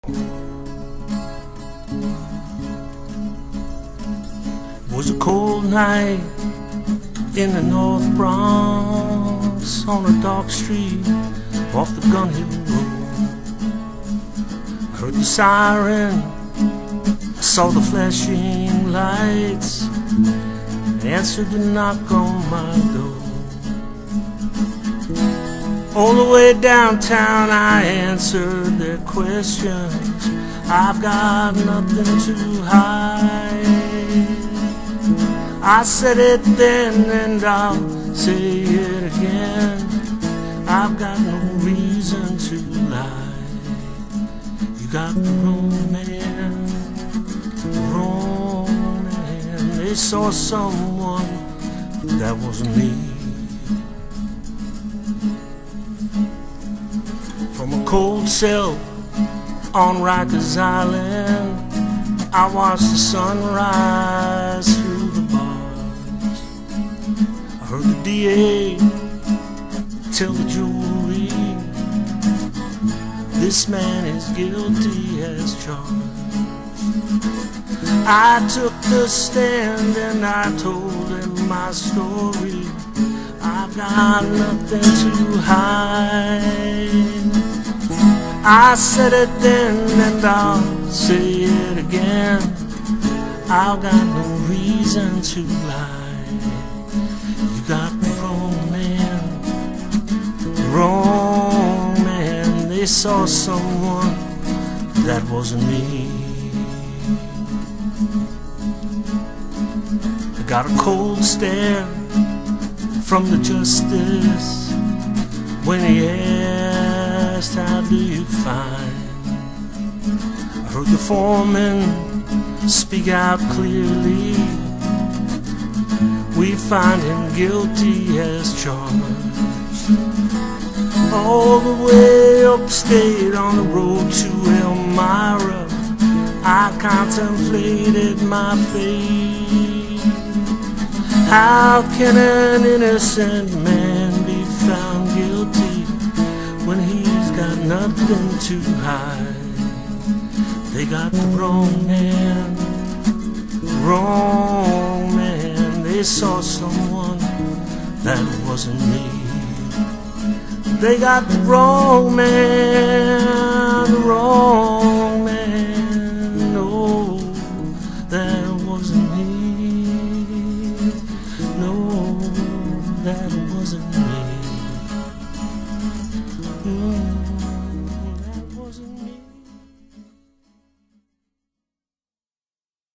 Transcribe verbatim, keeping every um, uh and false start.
It was a cold night in the North Bronx, on a dark street off the Gun Hill Road. I heard the siren, I saw the flashing lights, answered the knock on my door. All the way downtown I answered their questions. I've got nothing to hide. I said it then and I'll say it again. I've got no reason to lie. You got the wrong man, the wrong man. They saw someone that wasn't me. From a cold cell on Rikers Island, I watched the sun rise through the bars. I heard the D A tell the jury, this man is guilty as charged. I took the stand and I told him my story. I've got nothing to hide. I said it then and I'll say it again. I've got no reason to lie. You got the wrong man, the wrong man. They saw someone that wasn't me. I got a cold stare from the justice when he asked, how do you find? I heard the foreman speak out clearly. We find him guilty as charged. All the way upstate on the road to Elmira, I contemplated my fate. How can an innocent man be found guilty when he's got nothing to hide? They got the wrong man, the wrong man. They saw someone that wasn't me. They got the wrong man, the wrong